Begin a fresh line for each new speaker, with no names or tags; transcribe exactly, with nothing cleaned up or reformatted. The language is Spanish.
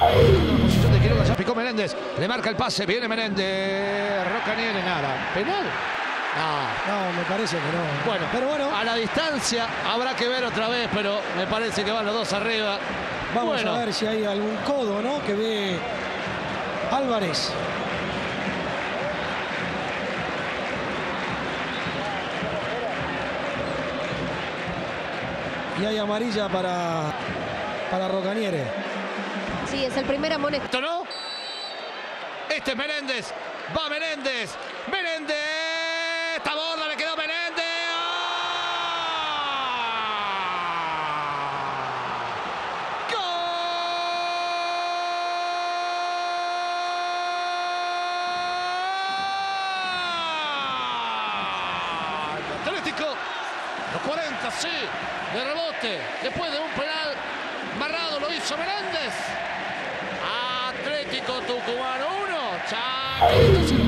La posición de Quiroga, ya picó Menéndez. Le marca el pase, viene Menéndez. Rocanieri, nada. ¿Penal?
No. No, me parece que no.
Bueno,
pero bueno.
A la distancia habrá que ver otra vez, pero me parece que van los dos arriba.
Vamos
bueno.
a ver si hay algún codo, ¿no? Que ve Álvarez. Y hay amarilla para, para Rocanieri.
Sí, es el primer amonestamiento.
¿No? Este es Menéndez. Va Menéndez. Menéndez. Esta borda le quedó Menéndez. Atlético, los cuarenta, sí, de rebote, después de un penal marrado lo hizo Menéndez. Atlético Tucumán uno, Chacarita cero.